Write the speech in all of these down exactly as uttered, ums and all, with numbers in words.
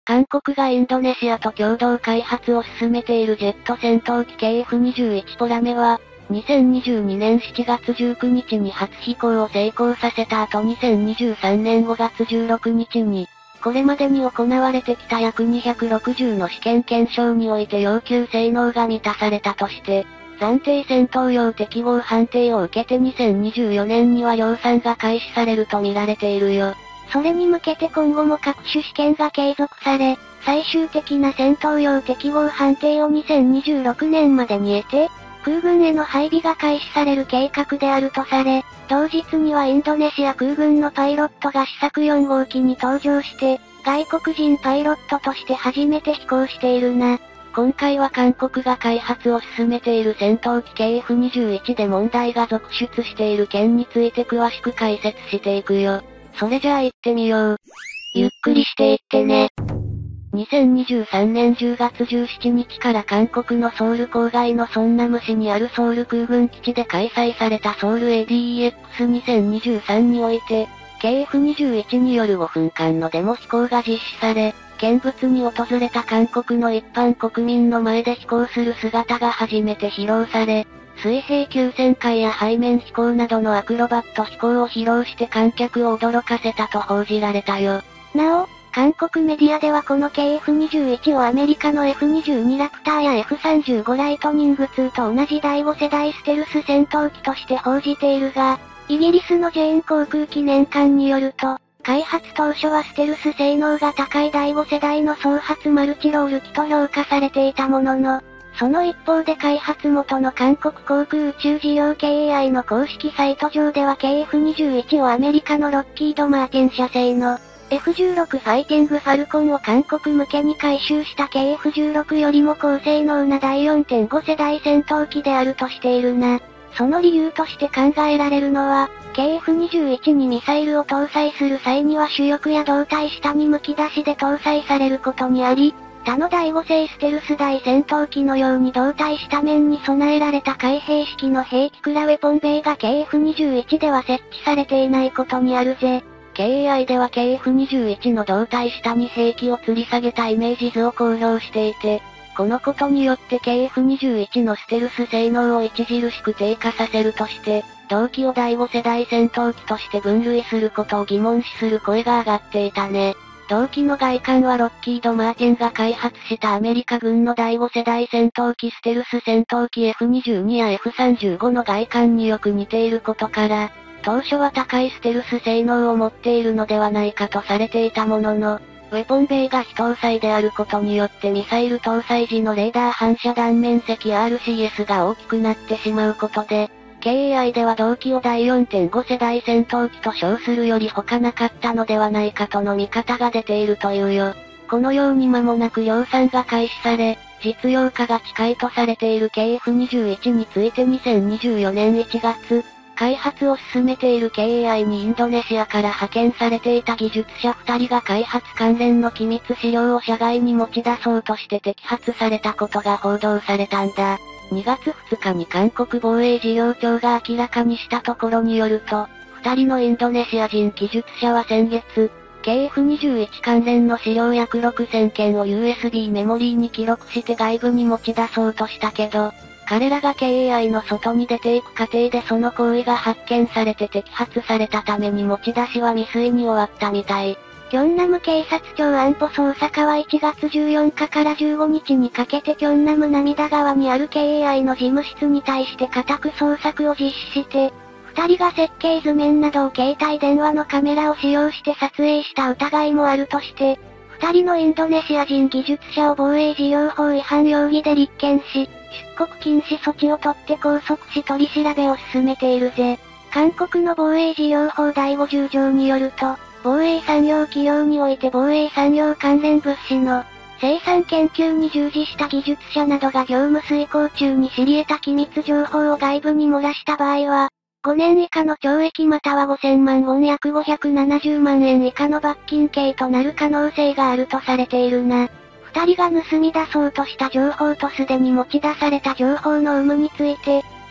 韓国がインドネシアと共同開発を進めているジェット戦闘機 ケーエフにじゅういち ポラメは、にせんにじゅうにねんしちがつじゅうくにちに初飛行を成功させた後にせんにじゅうさんねんごがつじゅうろくにちに、これまでに行われてきた約にひゃくろくじゅうの試験検証において要求性能が満たされたとして、暫定戦闘用適合判定を受けてにせんにじゅうよねんには量産が開始されると見られているよ。 それに向けて今後も各種試験が継続され、最終的な戦闘用適合判定をにせんにじゅうろくねんまでに得て、空軍への配備が開始される計画であるとされ、同日にはインドネシア空軍のパイロットが試作よんごうきに搭乗して、外国人パイロットとして初めて飛行しているな。 今回は韓国が開発を進めている戦闘機 ケーエフにじゅういち で問題が続出している件について詳しく解説していくよ。それじゃあ行ってみよう。 ゆっくりしていってね。 にせんにじゅうさんねんじゅうがつじゅうしちにちから韓国のソウル郊外のソンナム市にあるソウル空軍基地で開催されたソウル エーディーイーエックスにせんにじゅうさん において、ケーエフにじゅういち によるごふんかんのデモ飛行が実施され、見物に訪れた韓国の一般国民の前で飛行する姿が初めて披露され、水平急旋回や背面飛行などのアクロバット飛行を披露して観客を驚かせたと報じられたよ。 なお、韓国メディアではこの ケーエフにじゅういち をアメリカの エフにじゅうに ラプターや エフさんじゅうご ライトニングツーと同じだいご世代ステルス戦闘機として報じているが、イギリスのジェーン航空記念館によると、開発当初はステルス性能が高いだいご世代の総発マルチロール機と評価されていたものの、その一方で開発元の韓国航空宇宙事業 ケーエーアイ の公式サイト上では ケーエフにじゅういち をアメリカのロッキード・マーティン社製の エフじゅうろく ファイティングファルコンを韓国向けに改修した ケーエフじゅうろく よりも高性能なだい よんてんご 世代戦闘機であるとしているな。その理由として考えられるのは、ケーエフにじゅういち にミサイルを搭載する際には主翼や胴体下にむき出しで搭載されることにあり、他のだいご製ステルス大戦闘機のように胴体下面に備えられた開閉式の兵器クラウェポンベイが ケーエフにじゅういち では設置されていないことにあるぜ。 ケーエーアイ では ケーエフにじゅういち の胴体下に兵器を吊り下げたイメージ図を公表していて、このことによって ケーエフにじゅういち のステルス性能を著しく低下させるとして、同機をだいご世代戦闘機として分類することを疑問視する声が上がっていたね。同機の外観はロッキード・マーティンが開発したアメリカ軍のだいご世代戦闘機ステルス戦闘機 エフにじゅうに や エフさんじゅうご の外観によく似ていることから、当初は高いステルス性能を持っているのではないかとされていたものの、ウェポンベイが非搭載であることによってミサイル搭載時のレーダー反射断面積 アールシーエス が大きくなってしまうことで、ケーエーアイ では同機をだい よんてんご 世代戦闘機と称するより他なかったのではないかとの見方が出ているというよ。このように間もなく量産が開始され、実用化が近いとされている ケーエフにじゅういち についてにせんにじゅうよねんいちがつ、開発を進めている ケーエーアイ にインドネシアから派遣されていた技術者ふたりが開発関連の機密資料を社外に持ち出そうとして摘発されたことが報道されたんだ。にがつふつかに韓国防衛事業庁が明らかにしたところによると、二人のインドネシア人技術者は先月、ケーエフにじゅういち 関連の資料約ろくせんけんを ユーエスビー メモリーに記録して外部に持ち出そうとしたけど、彼らが ケーエーアイ の外に出ていく過程でその行為が発見されて摘発されたために持ち出しは未遂に終わったみたい。 キョンナム警察庁安保捜査課はいちがつじゅうよっかからじゅうごにちにかけてキョンナム涙川にある ケーエーアイ の事務室に対して家宅捜索を実施して、二人が設計図面などを携帯電話のカメラを使用して撮影した疑いもあるとして、二人のインドネシア人技術者を防衛事業法違反容疑で立件し、出国禁止措置を取って拘束し取り調べを進めているぜ。韓国の防衛事業法だいごじゅう条によると、防衛産業企業において防衛産業関連物資の生産研究に従事した技術者などが業務遂行中に知り得た機密情報を外部に漏らした場合は、ごねん以下の懲役またはごせんまんウォン約ごひゃくななじゅうまんえん以下の罰金刑となる可能性があるとされているな。二人が盗み出そうとした情報とすでに持ち出された情報の有無について、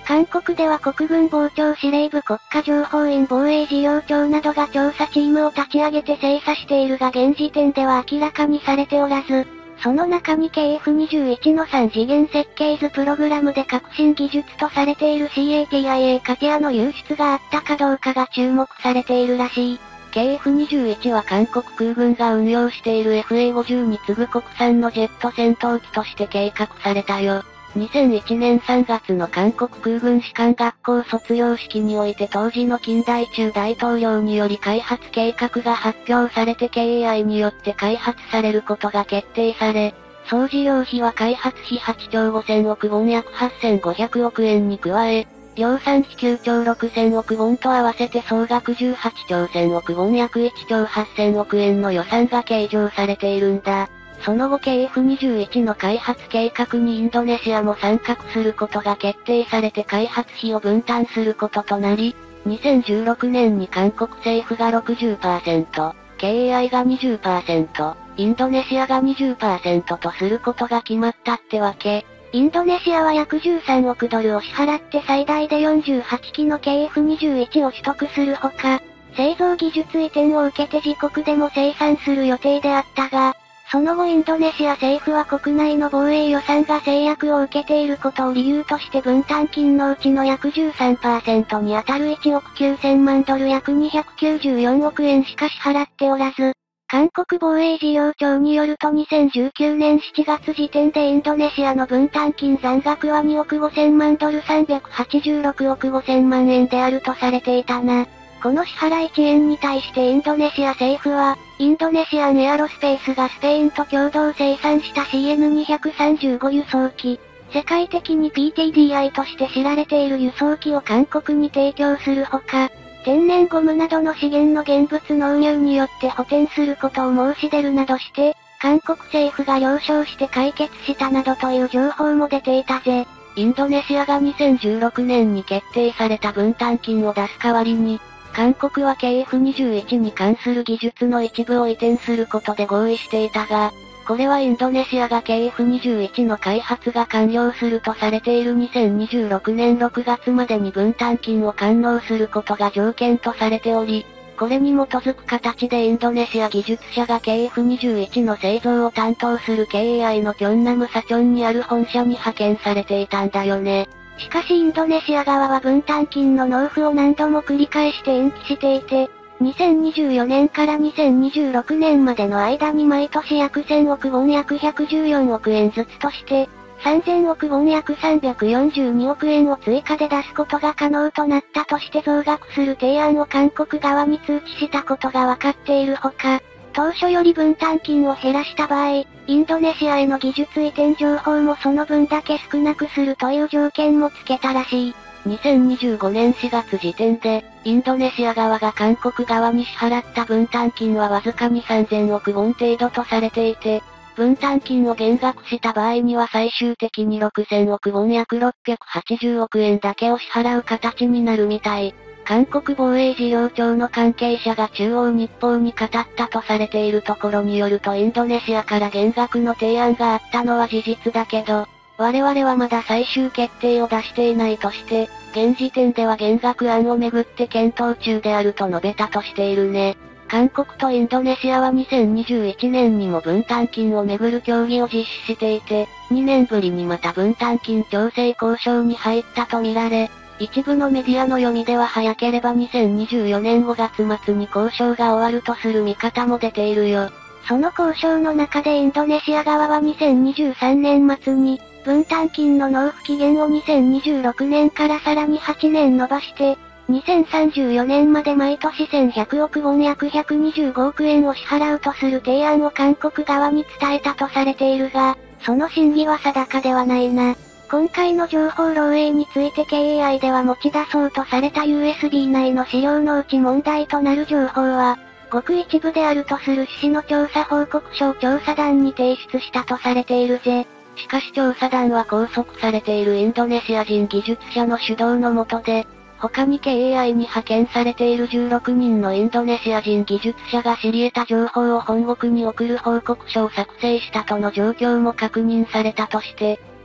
韓国では国軍防長司令部国家情報院防衛事業庁などが調査チームを立ち上げて精査しているが現時点では明らかにされておらず、その中に ケーエフにじゅういち のさん次元設計図プログラムで革新技術とされている シーエーティーアイエー カティアの流出があったかどうかが注目されているらしい。 ケーエフにじゅういち は韓国空軍が運用している エフエーごじゅう に次ぐ国産のジェット戦闘機として計画されたよ。にせんいちねんさんがつの韓国空軍士官学校卒業式において当時の金大中大統領により開発計画が発表されて ケーエーアイ によって開発されることが決定され、総事業費は開発費はちちょうごせんおくウォン約はっせんごひゃくおくえんに加え、量産費きゅうちょうろくせんおくウォンと合わせて総額じゅうはちちょうせんおくウォン約いちちょうはっせんおくえんの予算が計上されているんだ。その後 ケーエフにじゅういち の開発計画にインドネシアも参画することが決定されて開発費を分担することとなり、にせんじゅうろくねんに韓国政府が ろくじゅっパーセント、ケーエーアイ が にじゅっパーセント、インドネシアが にじゅっパーセント とすることが決まったってわけ。 インドネシアは約じゅうさんおくドルを支払って最大でよんじゅうはちきの ケーエフにじゅういち を取得するほか、製造技術移転を受けて自国でも生産する予定であったが、その後インドネシア政府は国内の防衛予算が制約を受けていることを理由として分担金のうちの約 じゅうさんパーセント に当たるいちおくきゅうせんまんドル約にひゃくきゅうじゅうよんおくえんしか支払っておらず、韓国防衛事業庁によるとにせんじゅうきゅうねんしちがつ時点でインドネシアの分担金残額はにおくごせんまんドルさんびゃくはちじゅうろくおくごせんまんえんであるとされていたな。この支払い遅延に対してインドネシア政府は、インドネシアンエアロスペースがスペインと共同生産した シーエヌにひゃくさんじゅうご 輸送機、世界的に ピーティーディーアイ として知られている輸送機を韓国に提供するほか、天然ゴムなどの資源の現物納入によって補填することを申し出るなどして、韓国政府が了承して解決したなどという情報も出ていたぜ。 インドネシアがにせんじゅうろくねんに決定された分担金を出す代わりに、韓国は ケーエフにじゅういち に関する技術の一部を移転することで合意していたが、これはインドネシアが ケーエフにじゅういち の開発が完了するとされているにせんにじゅうろくねんろくがつまでに分担金を完納することが条件とされており、これに基づく形でインドネシア技術者が ケーエフにじゅういち の製造を担当する ケーエーアイ のキョンナムサチョンにある本社に派遣されていたんだよね。 しかしインドネシア側は分担金の納付を何度も繰り返して延期していて、にせんにじゅうよねんからにせんにじゅうろくねんまでの間に毎年約せんおくウォン約ひゃくじゅうよんおくえんずつとして、さんぜんおくウォン約さんびゃくよんじゅうにおくえんを追加で出すことが可能となったとして増額する提案を韓国側に通知したことがわかっているほか、当初より分担金を減らした場合、インドネシアへの技術移転情報もその分だけ少なくするという条件もつけたらしい。 にせんにじゅうごねんしがつ時点で、インドネシア側が韓国側に支払った分担金はわずかにさんぜんおくウォン程度とされていて、分担金を減額した場合には最終的にろくせんおくウォン約ろっぴゃくはちじゅうおくえんだけを支払う形になるみたい。韓国防衛事業庁の関係者が中央日報に語ったとされているところによるとインドネシアから減額の提案があったのは事実だけど、我々はまだ最終決定を出していないとして、現時点では減額案をめぐって検討中であると述べたとしているね。韓国とインドネシアはにせんにじゅういちねんにも分担金をめぐる協議を実施していて、にねんぶりにまた分担金調整交渉に入ったとみられ、一部のメディアの読みでは早ければにせんにじゅうよねんごがつ末に交渉が終わるとする見方も出ているよ。 その交渉の中でインドネシア側はにせんにじゅうさんねん末に、分担金の納付期限をにせんにじゅうろくねんからさらにはちねん延ばして、にせんさんじゅうよねんまで毎年せんひゃくおくウォン約ひゃくにじゅうごおくえんを支払うとする提案を韓国側に伝えたとされているが、その真偽は定かではないな。今回の情報漏洩について ケーエーアイ では持ち出そうとされた ユーエスビー 内の資料のうち問題となる情報は、ごく一部であるとする趣旨の調査報告書を調査団に提出したとされているぜ。 しかし調査団は拘束されているインドネシア人技術者の主導の下で、他に ケーエーアイ に派遣されているじゅうろくにんのインドネシア人技術者が知り得た情報を本国に送る報告書を作成したとの状況も確認されたとして、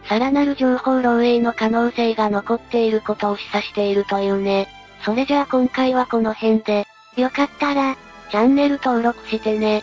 さらなる情報漏洩の可能性が残っていることを示唆しているというね。それじゃあ今回はこの辺で、 よかったら、 チャンネル登録してね。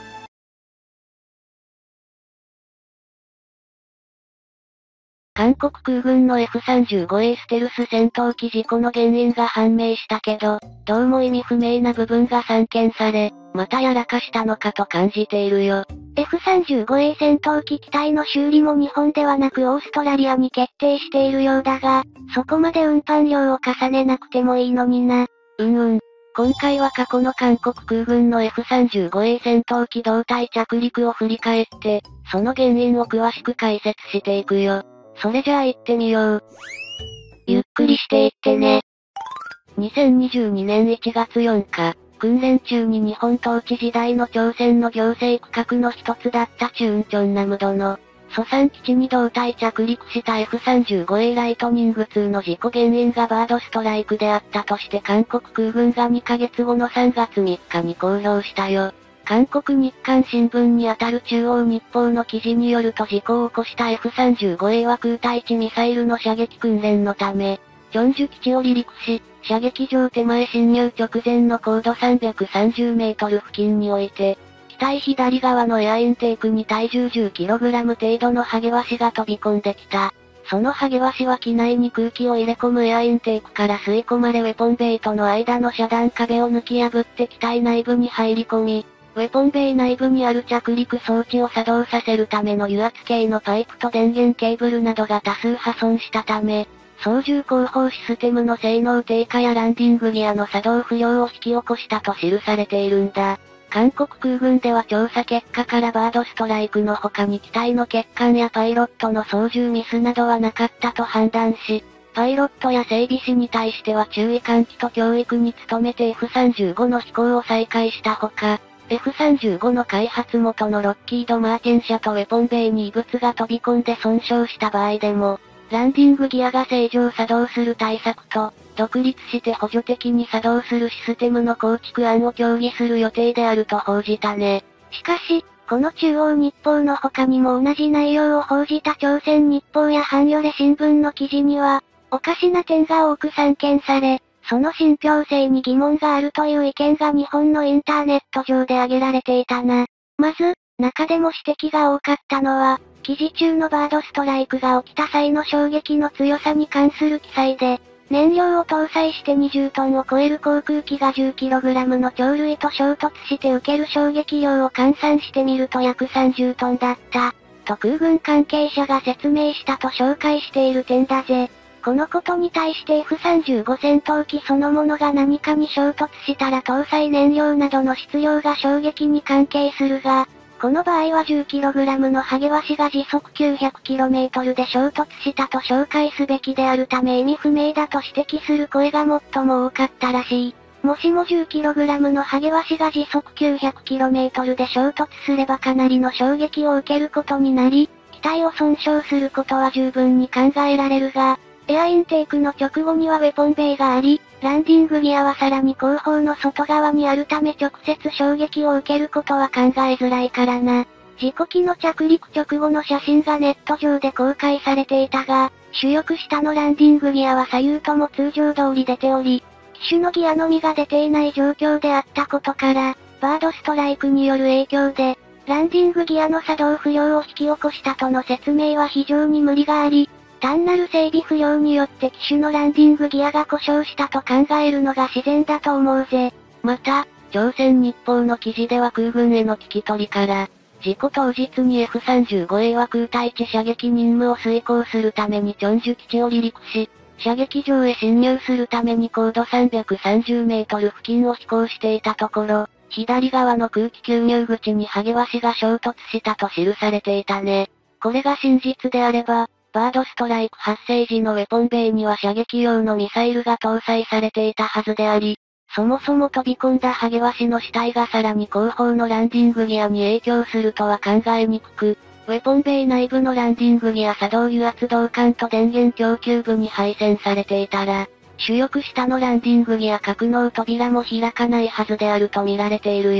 韓国空軍の エフさんじゅうごエー ステルス戦闘機事故の原因が判明したけど、どうも意味不明な部分が散見され、またやらかしたのかと感じているよ。 エフさんじゅうごエー 戦闘機機体の修理も日本ではなくオーストラリアに決定しているようだが、そこまで運搬量を重ねなくてもいいのにな。 うんうん。今回は過去の韓国空軍の エフさんじゅうごエー 戦闘機胴体着陸を振り返って、その原因を詳しく解説していくよ。それじゃあ行ってみよう。 ゆっくりしていってね。 にせんにじゅうにねんいちがつよっか、訓練中に日本統治時代の朝鮮の行政区画の一つだったチュンチョンナムドの、ソサン基地に胴体着陸した エフさんじゅうごエー ライトニングツーの事故原因がバードストライクであったとして韓国空軍がにかげつごのさんがつみっかに公表したよ。韓国日刊新聞にあたる中央日報の記事によると事故を起こした エフさんじゅうごエー は空対地ミサイルの射撃訓練のため、チョンジュ基地を離陸し、射撃場手前侵入直前の高度さんびゃくさんじゅうメートル付近において、機体左側のエアインテークに体重 じゅっキログラム 程度のハゲワシが飛び込んできた。そのハゲワシは機内に空気を入れ込むエアインテークから吸い込まれウェポンベイとの間の遮断壁を抜き破って機体内部に入り込み、ウェポンベイ内部にある着陸装置を作動させるための油圧系のパイプと電源ケーブルなどが多数破損したため、操縦後方システムの性能低下やランディングギアの作動不良を引き起こしたと記されているんだ。韓国空軍では調査結果からバードストライクの他に機体の欠陥やパイロットの操縦ミスなどはなかったと判断し、パイロットや整備士に対しては注意喚起と教育に努めて エフさんじゅうご の飛行を再開したほか、エフさんじゅうご の開発元のロッキード・マーティン社とウェポンベイに異物が飛び込んで損傷した場合でも、ランディングギアが正常作動する対策と、独立して補助的に作動するシステムの構築案を協議する予定であると報じたね。 しかし、この中央日報の他にも同じ内容を報じた朝鮮日報やハンヨレ新聞の記事には、おかしな点が多く散見され、その信憑性に疑問があるという意見が日本のインターネット上で挙げられていたな。まず、中でも指摘が多かったのは、記事中のバードストライクが起きた際の衝撃の強さに関する記載で、燃料を搭載してにじゅうトンを超える航空機が じゅっキログラム の鳥類と衝突して受ける衝撃量を換算してみると約さんじゅうトンだった、と空軍関係者が説明したと紹介している点だぜ。このことに対して エフさんじゅうご 戦闘機そのものが何かに衝突したら搭載燃料などの質量が衝撃に関係するが、この場合は じゅっキログラム のハゲワシが時速 きゅうひゃくキロメートル で衝突したと紹介すべきであるため意味不明だと指摘する声が最も多かったらしい。もしも じゅっキログラム のハゲワシが時速 きゅうひゃくキロメートル で衝突すればかなりの衝撃を受けることになり、機体を損傷することは十分に考えられるが、エアインテークの直後にはウェポンベイがあり、ランディングギアはさらに後方の外側にあるため直接衝撃を受けることは考えづらいからな。事故機の着陸直後の写真がネット上で公開されていたが、主翼下のランディングギアは左右とも通常通り出ており、機種のギアのみが出ていない状況であったことから、バードストライクによる影響で、ランディングギアの作動不良を引き起こしたとの説明は非常に無理があり、単なる整備不良によって機種のランディングギアが故障したと考えるのが自然だと思うぜ。 また、朝鮮日報の記事では空軍への聞き取りから、事故当日に エフさんじゅうごエー は空対地射撃任務を遂行するためにチョンジュ基地を離陸し、射撃場へ侵入するために高度さんびゃくさんじゅうメートル付近を飛行していたところ、左側の空気吸入口にハゲワシが衝突したと記されていたね。これが真実であれば、バードストライク発生時のウェポンベイには射撃用のミサイルが搭載されていたはずであり、そもそも飛び込んだハゲワシの死体がさらに後方のランディングギアに影響するとは考えにくく、ウェポンベイ内部のランディングギア作動油圧導管と電源供給部に配線されていたら、主翼下のランディングギア格納扉も開かないはずであると見られているよ。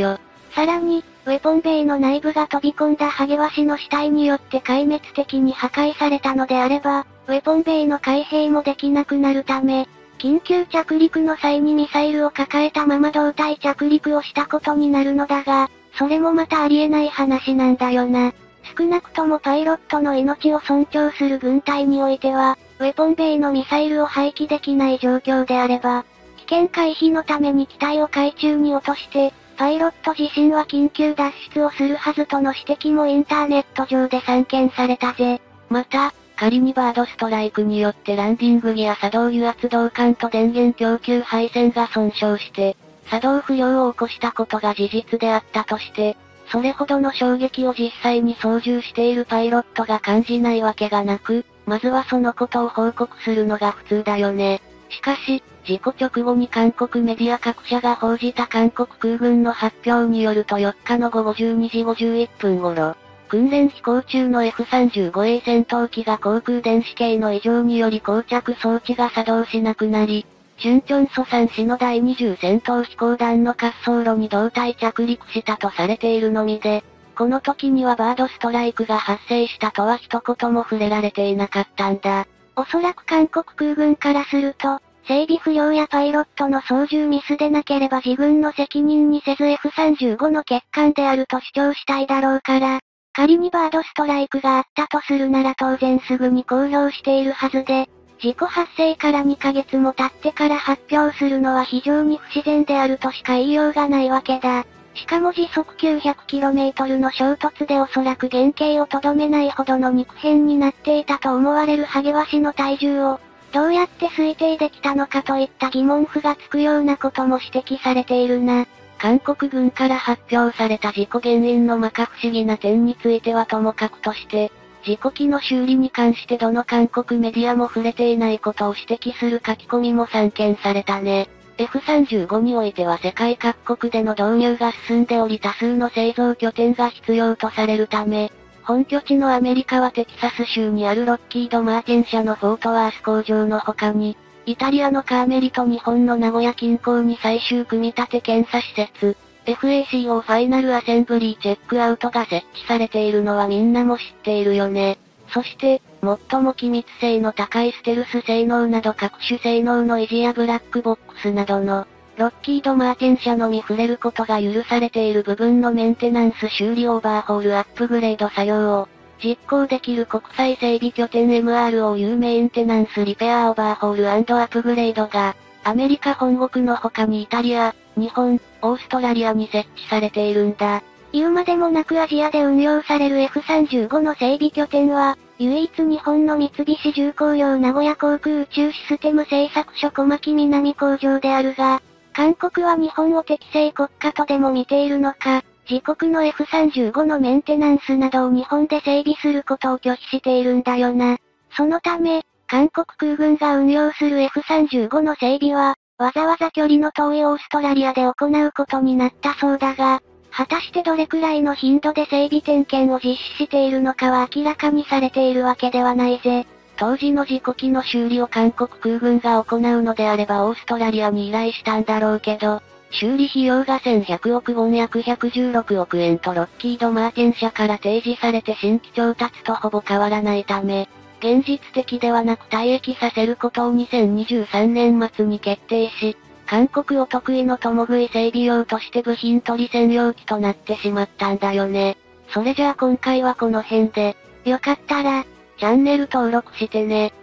さらに、ウェポンベイの内部が飛び込んだハゲワシの死体によって壊滅的に破壊されたのであれば、ウェポンベイの開閉もできなくなるため、緊急着陸の際にミサイルを抱えたまま胴体着陸をしたことになるのだが、それもまたありえない話なんだよな。少なくともパイロットの命を尊重する軍隊においては、ウェポンベイのミサイルを廃棄できない状況であれば、危険回避のために機体を海中に落として、パイロット自身は緊急脱出をするはずとの指摘もインターネット上で散見されたぜ。 また、仮にバードストライクによってランディングギア作動油圧導管と電源供給配線が損傷して、作動不良を起こしたことが事実であったとして、それほどの衝撃を実際に操縦しているパイロットが感じないわけがなく、まずはそのことを報告するのが普通だよね。しかし、事故直後に韓国メディア各社が報じた韓国空軍の発表によるとよっかのごごじゅうにじごじゅういっぷん頃、訓練飛行中の エフさんじゅうごエー 戦闘機が航空電子系の異常により膠着装置が作動しなくなり、春チョンソサン市のだいにじゅう戦闘飛行団の滑走路に胴体着陸したとされているのみで、この時にはバードストライクが発生したとは一言も触れられていなかったんだ。 おそらく韓国空軍からすると、整備不良やパイロットの操縦ミスでなければ自軍の責任にせず エフさんじゅうご の欠陥であると主張したいだろうから、仮にバードストライクがあったとするなら当然すぐに公表しているはずで、事故発生からにかげつも経ってから発表するのは非常に不自然であるとしか言いようがないわけだ。しかも時速 きゅうひゃくキロメートル の衝突でおそらく原型をとどめないほどの肉片になっていたと思われるハゲワシの体重を、どうやって推定できたのかといった疑問符がつくようなことも指摘されているな。 韓国軍から発表された事故原因の摩訶不思議な点についてはともかくとして、事故機の修理に関してどの韓国メディアも触れていないことを指摘する書き込みも散見されたね。エフさんじゅうご においては世界各国での導入が進んでおり多数の製造拠点が必要とされるため、本拠地のアメリカはテキサス州にあるロッキード・マーティン社のフォートワース工場の他に、イタリアのカーメリと日本の名古屋近郊に最終組み立て検査施設、エフエーシーオー ファイナルアセンブリーチェックアウトが設置されているのはみんなも知っているよね。そして、最も機密性の高いステルス性能など各種性能の維持やブラックボックスなどの、ロッキード・マーティン社のみ触れることが許されている部分のメンテナンス修理オーバーホールアップグレード作業を、実行できる国際整備拠点 エムアールオーユー メインテナンスリペアオーバーホール&アップグレードが、アメリカ本国の他にイタリア、日本、オーストラリアに設置されているんだ。 言うまでもなくアジアで運用される エフさんじゅうご の整備拠点は、唯一日本の三菱重工業名古屋航空宇宙システム製作所小牧南工場であるが、韓国は日本を適正国家とでも見ているのか、自国の エフさんじゅうご のメンテナンスなどを日本で整備することを拒否しているんだよな。そのため、韓国空軍が運用する エフさんじゅうご の整備は、わざわざ距離の遠いオーストラリアで行うことになったそうだが、果たしてどれくらいの頻度で整備点検を実施しているのかは明らかにされているわけではないぜ。 当時の事故機の修理を韓国空軍が行うのであればオーストラリアに依頼したんだろうけど、修理費用がせんひゃくおくウォン約ひゃくじゅうろくおくえんとロッキード・マーティン社から提示されて新規調達とほぼ変わらないため、現実的ではなく退役させることをにせんにじゅうさんねん末に決定し、韓国お得意の共食い整備用として部品取り専用機となってしまったんだよね。それじゃあ今回はこの辺で、 よかったら、 チャンネル登録してね。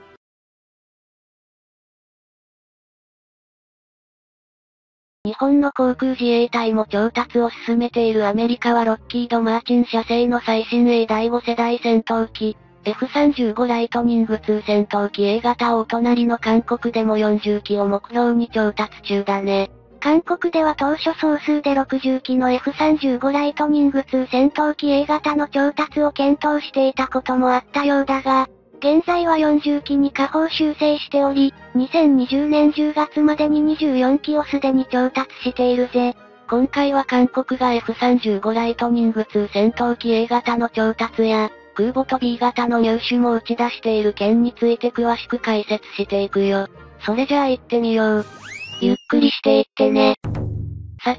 日本の航空自衛隊も調達を進めているアメリカはロッキード・マーチン社製の最新鋭だいご世代戦闘機、エフさんじゅうご ライトニングツー戦闘機 A 型をお隣の韓国でもよんじゅうきを目標に調達中だね。 韓国では当初総数でろくじゅうきの エフさんじゅうご ライトニングツー戦闘機 A 型の調達を検討していたこともあったようだが、現在はよんじゅうきに下方修正しており、にせんにじゅうねんじゅうがつまでににじゅうよんきをすでに調達しているぜ。 今回は韓国が エフさんじゅうご ライトニングツー戦闘機 A 型の調達や、空母と B 型の入手も打ち出している件について詳しく解説していくよ。それじゃあ行ってみよう。 ゆっくりしていってね。 さて、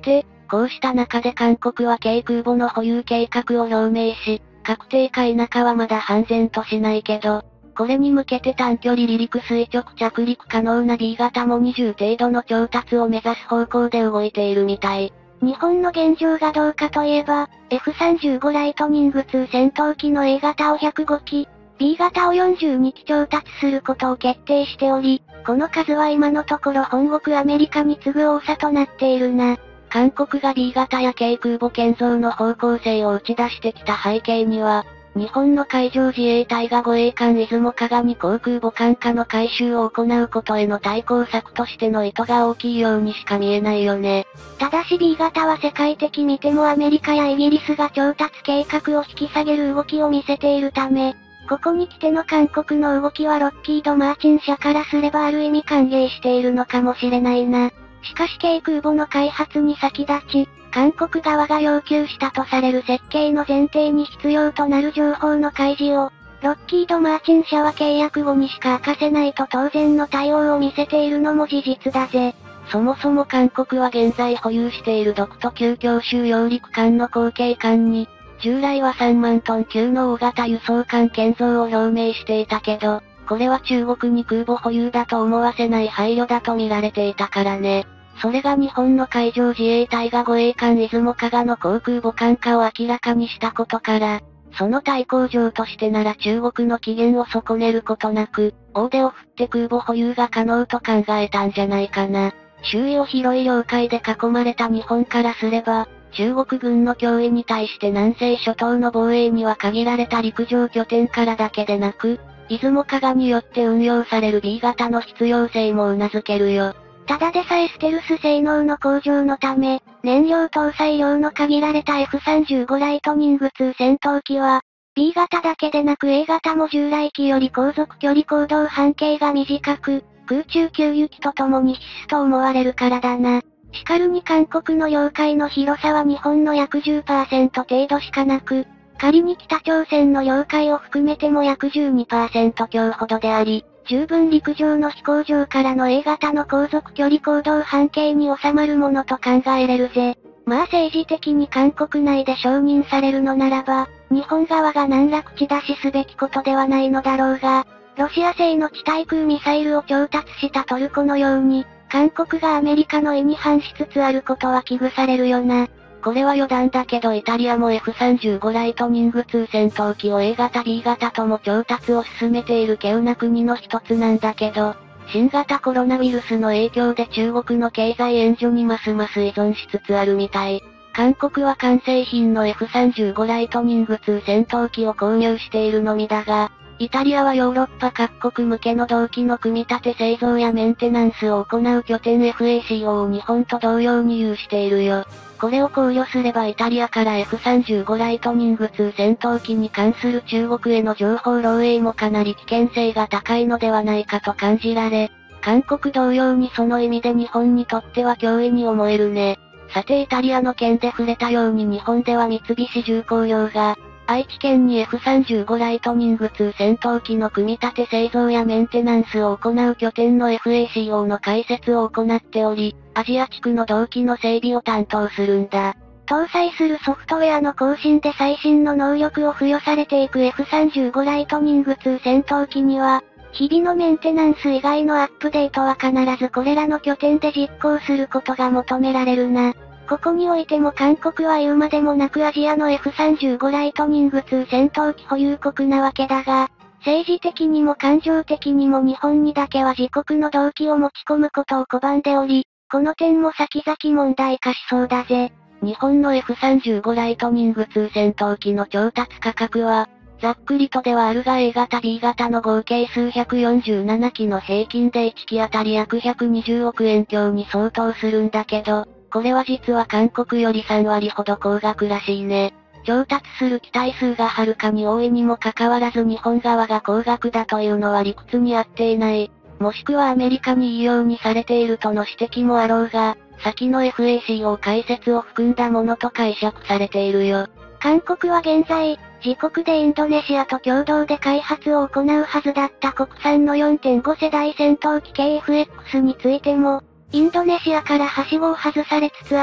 こうした中で韓国は軽空母の保有計画を表明し、確定か否かはまだ判然としないけど、これに向けて短距離離陸垂直着陸可能な ビー 型もにじゅう程度の調達を目指す方向で動いているみたい。 日本の現状がどうかといえば、エフさんじゅうご ライトニングツー戦闘機の A 型をひゃくごき、ビー 型をよんじゅうにき調達することを決定しており、この数は今のところ本国アメリカに次ぐ多さとなっているな。 韓国が ビー 型や軽空母建造の方向性を打ち出してきた背景には、日本の海上自衛隊が護衛艦出雲加賀に航空母艦下の改修を行うことへの対抗策としての意図が大きいようにしか見えないよね。 ただし ビー 型は世界的見てもアメリカやイギリスが調達計画を引き下げる動きを見せているため、ここに来ての韓国の動きはロッキード・マーチン社からすればある意味歓迎しているのかもしれないな。しかし軽空母の開発に先立ち、韓国側が要求したとされる設計の前提に必要となる情報の開示を、ロッキード・マーチン社は契約後にしか明かせないと当然の対応を見せているのも事実だぜ。 そもそも韓国は現在保有している独都級強襲揚陸艦の後継艦に、従来はさんまんトン級の大型輸送艦建造を表明していたけど、これは中国に空母保有だと思わせない配慮だと見られていたからね。それが日本の海上自衛隊が護衛艦出雲加賀の航空母艦化を明らかにしたことから、その対抗上としてなら中国の機嫌を損ねることなく、大手を振って空母保有が可能と考えたんじゃないかな。周囲を広い領海で囲まれた日本からすれば、中国軍の脅威に対して南西諸島の防衛には限られた陸上拠点からだけでなく、出雲加賀によって運用される ビー 型の必要性も頷けるよ。 ただでさえステルス性能の向上のため、燃料搭載量の限られた エフさんじゅうご ライトニングツー戦闘機は、ビー 型だけでなく エー 型も従来機より航続距離行動半径が短く、空中給油機とともに必須と思われるからだな。しかるに韓国の領海の広さは日本の約 じゅっパーセント 程度しかなく、仮に北朝鮮の領海を含めても約 じゅうにパーセント 強ほどであり、十分陸上の飛行場からの エー 型の航続距離行動半径に収まるものと考えれるぜ。まあ政治的に韓国内で承認されるのならば、日本側が難なく口出しすべきことではないのだろうが、ロシア製の地対空ミサイルを調達したトルコのように、韓国がアメリカの意に反しつつあることは危惧されるよな。 これは余談だけどイタリアも エフさんじゅうご ライトニングツー戦闘機を エー 型 ビー 型とも調達を進めている稀有な国の一つなんだけど、新型コロナウイルスの影響で中国の経済援助にますます依存しつつあるみたい。韓国は完成品の エフさんじゅうご ライトニングツー戦闘機を購入しているのみだが、イタリアはヨーロッパ各国向けの同機の組み立て製造やメンテナンスを行う拠点 エフエーシーオー を日本と同様に有しているよ。これを考慮すればイタリアから エフさんじゅうご ライトニングツー戦闘機に関する中国への情報漏洩もかなり危険性が高いのではないかと感じられ、韓国同様にその意味で日本にとっては脅威に思えるね。さてイタリアの件で触れたように日本では三菱重工業が、愛知県に エフさんじゅうご ライトニングツー戦闘機の組み立て製造やメンテナンスを行う拠点の エフエーシーオー の開設を行っており、アジア地区の同機の整備を担当するんだ。 搭載するソフトウェアの更新で最新の能力を付与されていく エフさんじゅうご ライトニングツー戦闘機には、日々のメンテナンス以外のアップデートは必ずこれらの拠点で実行することが求められるな。ここにおいても韓国は言うまでもなくアジアの エフさんじゅうご ライトニングツー戦闘機保有国なわけだが、政治的にも感情的にも日本にだけは自国の動機を持ち込むことを拒んでおり、この点も先々問題化しそうだぜ。 日本の エフさんじゅうご ライトニングツー戦闘機の調達価格は、ざっくりとではあるが エー 型 ビー 型の合計数ひゃくよんじゅうなな機の平均でいち機あたり約ひゃくにじゅうおくえん強に相当するんだけど、これは実は韓国よりさんわりほど高額らしいね。調達する機体数がはるかに多いにもかかわらず日本側が高額だというのは理屈に合っていない。もしくはアメリカにいいようにされているとの指摘もあろうが、先の エフエーシーオー 開設を含んだものと解釈されているよ。 韓国は現在、自国でインドネシアと共同で開発を行うはずだった国産の よんてんご 世代戦闘機 ケーエフエックス についても、インドネシアからはしごを外されつつあり、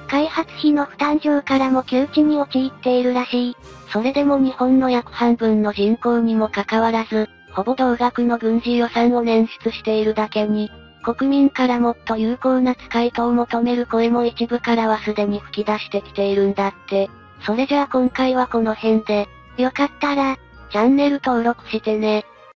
開発費の負担上からも窮地に陥っているらしい。 それでも日本の約半分の人口にもかかわらず、ほぼ同額の軍事予算を捻出しているだけに、国民からもっと有効な使い手を求める声も一部からはすでに吹き出してきているんだって。それじゃあ今回はこの辺で、 よかったら、 チャンネル登録してね。